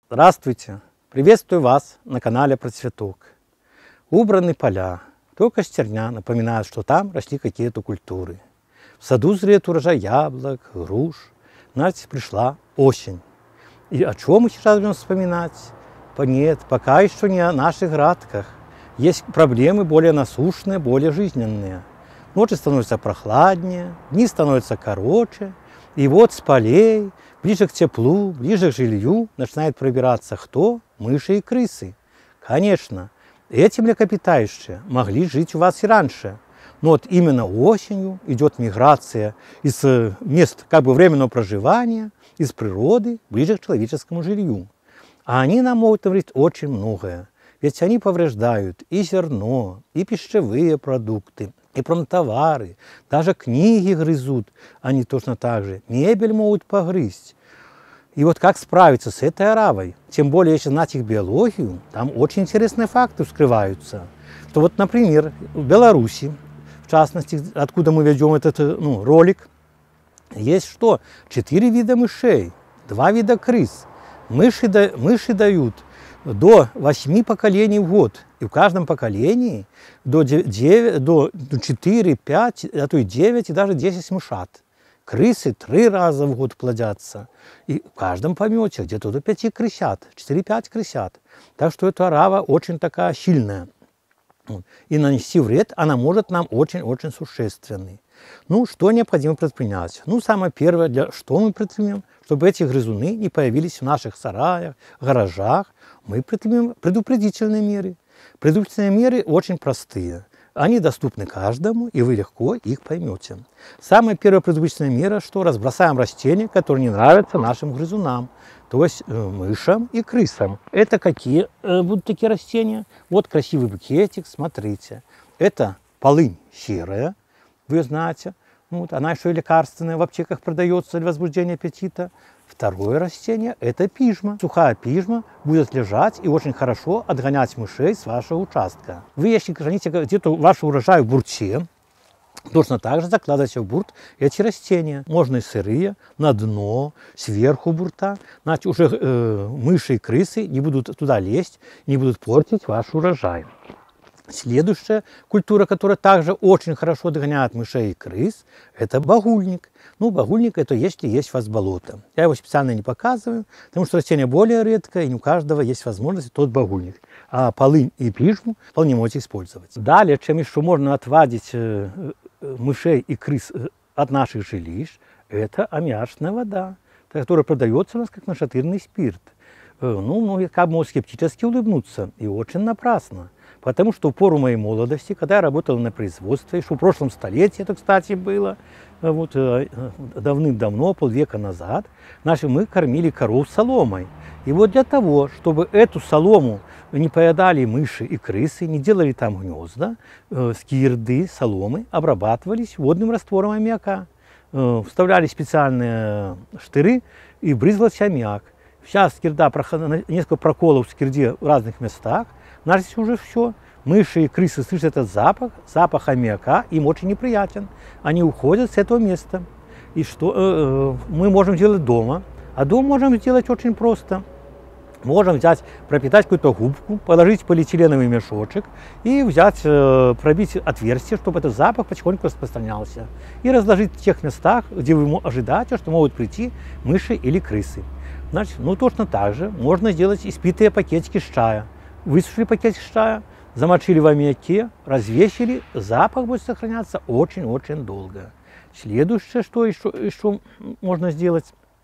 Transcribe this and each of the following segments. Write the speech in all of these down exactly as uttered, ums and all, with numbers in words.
Здравствуйте! Приветствую вас на канале Про Цветок. Убраны поля, только стерня напоминает, что там росли какие-то культуры. В саду зреет урожай яблок, груш. Значит, пришла осень. И о чем мы сейчас будем вспоминать? Нет, пока еще не о наших градках. Есть проблемы более насущные, более жизненные. Ночи становятся прохладнее, дни становятся короче. И вот с полей, ближе к теплу, ближе к жилью начинает пробираться кто? Мыши и крысы. Конечно, эти млекопитающие могли жить у вас и раньше. Но вот именно осенью идет миграция из мест как бы временного проживания, из природы, ближе к человеческому жилью. А они нам могут говорить очень многое. Ведь они повреждают и зерно, и пищевые продукты, и промтовары, даже книги грызут, они точно так же, мебель могут погрызть. И вот как справиться с этой оравой? Тем более, если знать их биологию, там очень интересные факты вскрываются. Что вот, например, в Беларуси, в частности, откуда мы ведем этот ну, ролик, есть что? Четыре вида мышей, два вида крыс. Мыши, да, мыши дают до восьми поколений в год. И в каждом поколении до, девять, до четыре, пять, а то и девять, и даже десять мышат. Крысы три раза в год плодятся. И в каждом помете где-то до пяти крысят, четыре-пять крысят. Так что эта орава очень такая сильная. И нанести вред она может нам очень-очень существенный. Ну, что необходимо предпринять? Ну, самое первое, для, что мы предпримем? Чтобы эти грызуны не появились в наших сараях, гаражах, мы предпримем предупредительные меры. Предупредительные меры очень простые. Они доступны каждому, и вы легко их поймете. Самая первая предупредительная мера, что разбросаем растения, которые не нравятся нашим грызунам, то есть э, мышам и крысам. Это какие э, будут такие растения? Вот красивый букетик, смотрите. Это полынь серая, вы знаете. Вот, она еще и лекарственная, в аптеках продается для возбуждения аппетита. Второе растение – это пижма. Сухая пижма будет лежать и очень хорошо отгонять мышей с вашего участка. Вы, если храните где-то ваш урожай в бурте, точно так же закладывайте в бурт эти растения. Можно и сырые, на дно, сверху бурта. Значит, уже э, мыши и крысы не будут туда лезть, не будут портить ваш урожай. Следующая культура, которая также очень хорошо догоняет мышей и крыс, это багульник. Ну, багульник это если есть у вас болото. Я его специально не показываю, потому что растение более редкое, и не у каждого есть возможность тот багульник. А полынь и пижму вполне можете использовать. Далее, чем еще можно отвадить мышей и крыс от наших жилищ, это аммиачная вода, которая продается у нас как нашатырный спирт. Ну, многие как могут скептически улыбнуться, и очень напрасно. Потому что в пору моей молодости, когда я работал на производстве, еще в прошлом столетии это, кстати, было, вот, давным-давно, полвека назад, наши, мы кормили коров соломой. И вот для того, чтобы эту солому не поедали мыши и крысы, не делали там гнезда, скирды, соломы обрабатывались водным раствором аммиака. Вставляли специальные штыры и брызгался аммиак. Сейчас скирда, несколько проколов в скирде в разных местах. Значит, уже все. Мыши и крысы слышат этот запах, запах аммиака, им очень неприятен. Они уходят с этого места. И что э, мы можем делать дома? А дома можем сделать очень просто. Можем взять, пропитать какую-то губку, положить полиэтиленовый мешочек и взять, э, пробить отверстие, чтобы этот запах потихоньку распространялся. И разложить в тех местах, где вы ожидаете, что могут прийти мыши или крысы. Значит, ну точно так же можно сделать испитые пакетики с чая. Высушили пакетик с чая, замочили в аммиаке, развесили, запах будет сохраняться очень-очень долго. Следующее, что еще, еще можно сделать,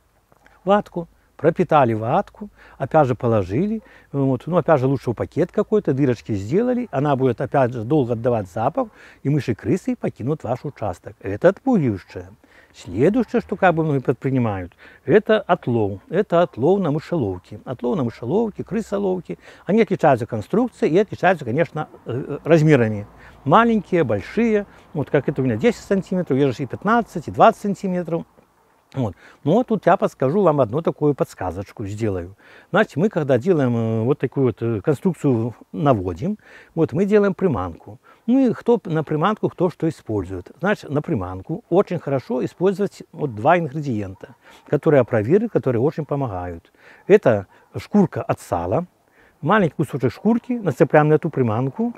ватку. Пропитали ватку, опять же положили, вот, ну опять же лучше в пакет какой-то, дырочки сделали, она будет опять же долго отдавать запах, и мыши и крысы покинут ваш участок. Это отпугивающее. Следующее, что как бы многие предпринимают, это отлов. Это отлов на мышеловке. Отлов на мышеловке, крысоловке. Они отличаются конструкцией и отличаются, конечно, размерами. Маленькие, большие, вот как это у меня десять сантиметров, есть же и пятнадцать, и двадцать сантиметров. Вот. Но тут я подскажу вам одну такую подсказочку, сделаю. Значит, мы когда делаем вот такую вот конструкцию, наводим, вот мы делаем приманку. Ну и кто на приманку, кто что использует. Значит, на приманку очень хорошо использовать вот два ингредиента, которые я проверил, которые очень помогают. Это шкурка от сала, маленький кусочек шкурки нацепляем на эту приманку.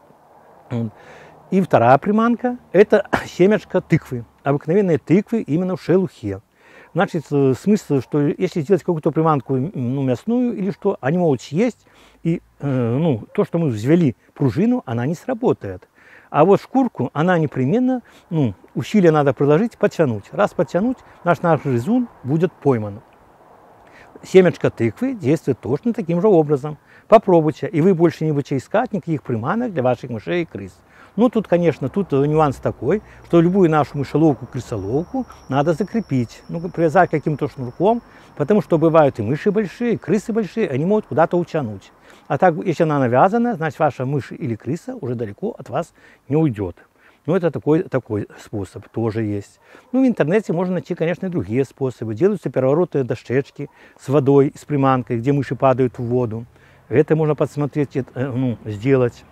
И вторая приманка – это семечко тыквы, обыкновенные тыквы именно в шелухе. Значит, смысл, что если сделать какую-то приманку, ну, мясную или что, они могут съесть, и э, ну, то, что мы взвели пружину, она не сработает. А вот шкурку, она непременно, ну, усилия надо приложить, подтянуть. Раз подтянуть, наш, наш грызун будет пойман. Семечко тыквы действует точно таким же образом. Попробуйте, и вы больше не будете искать никаких приманок для ваших мышей и крыс. Ну, тут, конечно, тут нюанс такой, что любую нашу мышеловку, крысоловку надо закрепить, ну, привязать каким-то шнурком, потому что бывают и мыши большие, и крысы большие, они могут куда-то утянуть. А так, если она навязана, значит, ваша мышь или крыса уже далеко от вас не уйдет. Ну, это такой, такой способ тоже есть. Ну, в интернете можно найти, конечно, и другие способы. Делаются переворотные дощечки с водой, с приманкой, где мыши падают в воду. Это можно подсмотреть, ну, сделать.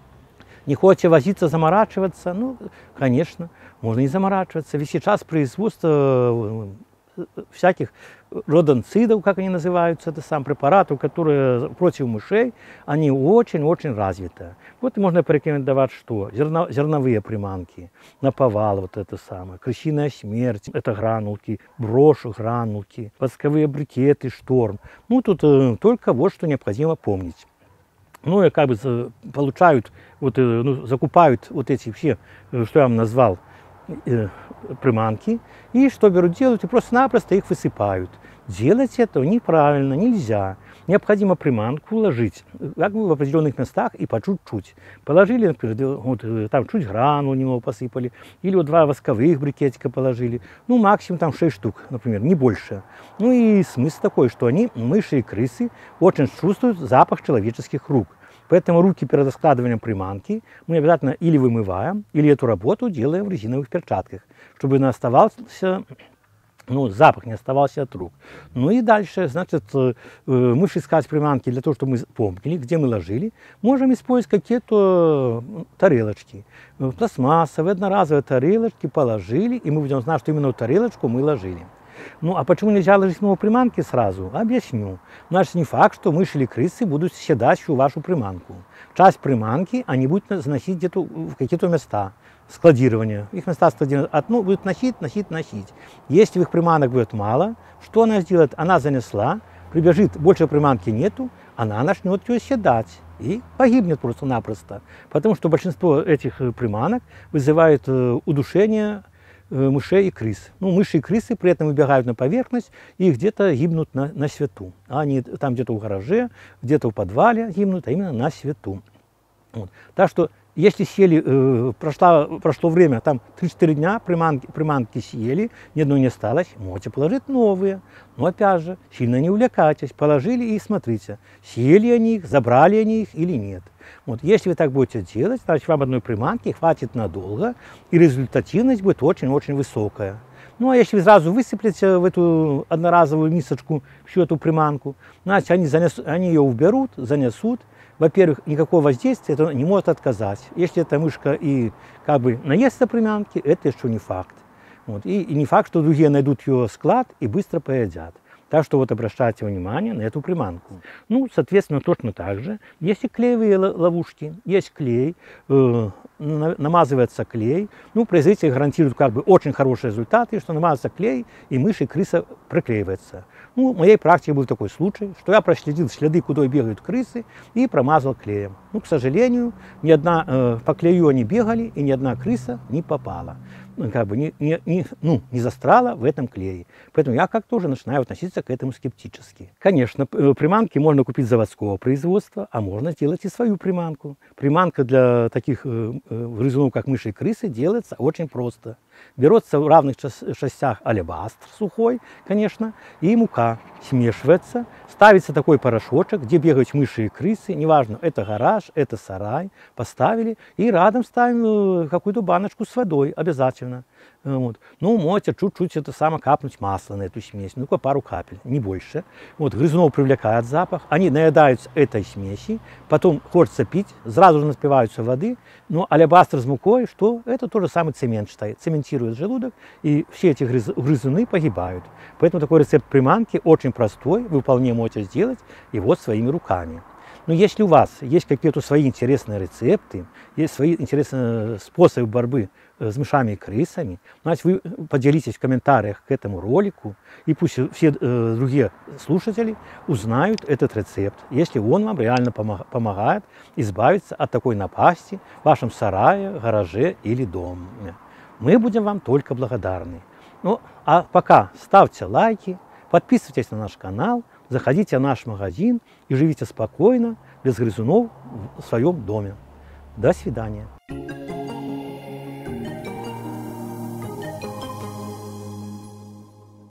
Не хочется возиться, заморачиваться, ну, конечно, можно и заморачиваться. Ведь сейчас производство всяких родонцидов, как они называются, это сам препаратов, которые против мышей, они очень-очень развиты. Вот можно порекомендовать, что Зерно, зерновые приманки, наповал, вот это самое, крысиная смерть, это гранулки, брошь, гранулки, восковые брикеты, шторм. Ну, тут э, только вот что необходимо помнить. Ну, и как бы получают, вот, ну, закупают вот эти все, что я вам назвал, э, приманки, и что берут, делают, и просто-напросто их высыпают. Делать это неправильно, нельзя. Необходимо приманку ложить как бы в определенных местах и по чуть-чуть. Положили, например, вот, там чуть гранул немного посыпали, или вот два восковых брикетика положили, ну, максимум там шесть штук, например, не больше. Ну и смысл такой, что они, мыши и крысы, очень чувствуют запах человеческих рук. Поэтому руки перед раскладыванием приманки мы обязательно или вымываем, или эту работу делаем в резиновых перчатках, чтобы не оставался, ну, запах не оставался от рук. Ну и дальше, значит, мышь искать приманки для того, чтобы мы помнили, где мы ложили, можем использовать какие-то тарелочки. Пластмассовые, одноразовые тарелочки положили, и мы будем знать, что именно в тарелочку мы ложили. Ну, а почему нельзя ложить много приманки сразу? Объясню. Значит, не факт, что мыши или крысы будут съедать всю вашу приманку. Часть приманки они будут заносить где-то в какие-то места складирования. Их места складирования одну будут носить, носить, носить. Если их приманок будет мало, что она сделает? Она занесла, прибежит, больше приманки нету, она начнет ее съедать и погибнет просто-напросто. Потому что большинство этих приманок вызывает удушение мышей и крыс. Ну, мыши и крысы при этом выбегают на поверхность и где-то гибнут на, на свету. Они там где-то в гараже, где-то в подвале гибнут, а именно на свету. Вот. Так что, если съели, э, прошло, прошло время, там три-четыре дня приманки, приманки съели, ни одной не осталось, можете положить новые. Но опять же, сильно не увлекайтесь, положили и смотрите, съели они их, забрали они их или нет. Вот, если вы так будете делать, значит, вам одной приманки хватит надолго, и результативность будет очень-очень высокая. Ну, а если вы сразу высыплете в эту одноразовую мисочку всю эту приманку, значит, они, занесут, они ее уберут, занесут. Во-первых, никакого воздействия это не может отказать. Если эта мышка и как бы наестся приманки, это еще не факт. Вот, и, и не факт, что другие найдут ее склад и быстро поедят. Так что вот обращайте внимание на эту приманку. Ну, соответственно, точно так же. Есть и клеевые ловушки, есть клей, э, намазывается клей. Ну, производитель гарантирует как бы очень хорошие результаты, что намазывается клей, и мышь и крыса проклеивается. Ну, в моей практике был такой случай, что я проследил следы, куда бегают крысы, и промазал клеем. Ну, к сожалению, ни одна, э, по клею они бегали, и ни одна крыса не попала. Как бы не, не, не, ну, не застряла в этом клее. Поэтому я как тоже начинаю относиться к этому скептически. Конечно, приманки можно купить заводского производства, а можно сделать и свою приманку. Приманка для таких э, грызунов, как мыши и крысы, делается очень просто. Берется в равных частях алебастр сухой, конечно, и мука смешивается, ставится такой порошочек, где бегают мыши и крысы, неважно, это гараж, это сарай, поставили, и рядом ставим какую-то баночку с водой обязательно. Вот. Ну, можете чуть-чуть это самое капнуть масло на эту смесь, ну, пару капель, не больше. Вот, грызунов привлекает запах, они наедаются этой смеси, потом хочется пить, сразу же напиваются воды, но алебастр с мукой, что это тот же самый цемент считает, цементирует желудок, и все эти грыз, грызуны погибают. Поэтому такой рецепт приманки очень простой, вы вполне можете сделать его своими руками. Но если у вас есть какие-то свои интересные рецепты, есть свои интересные способы борьбы с мышами и крысами, значит, вы поделитесь в комментариях к этому ролику, и пусть все э, другие слушатели узнают этот рецепт, если он вам реально помогает избавиться от такой напасти в вашем сарае, гараже или доме. Мы будем вам только благодарны. Ну, а пока ставьте лайки, подписывайтесь на наш канал, заходите в наш магазин и живите спокойно, без грызунов в своем доме. До свидания.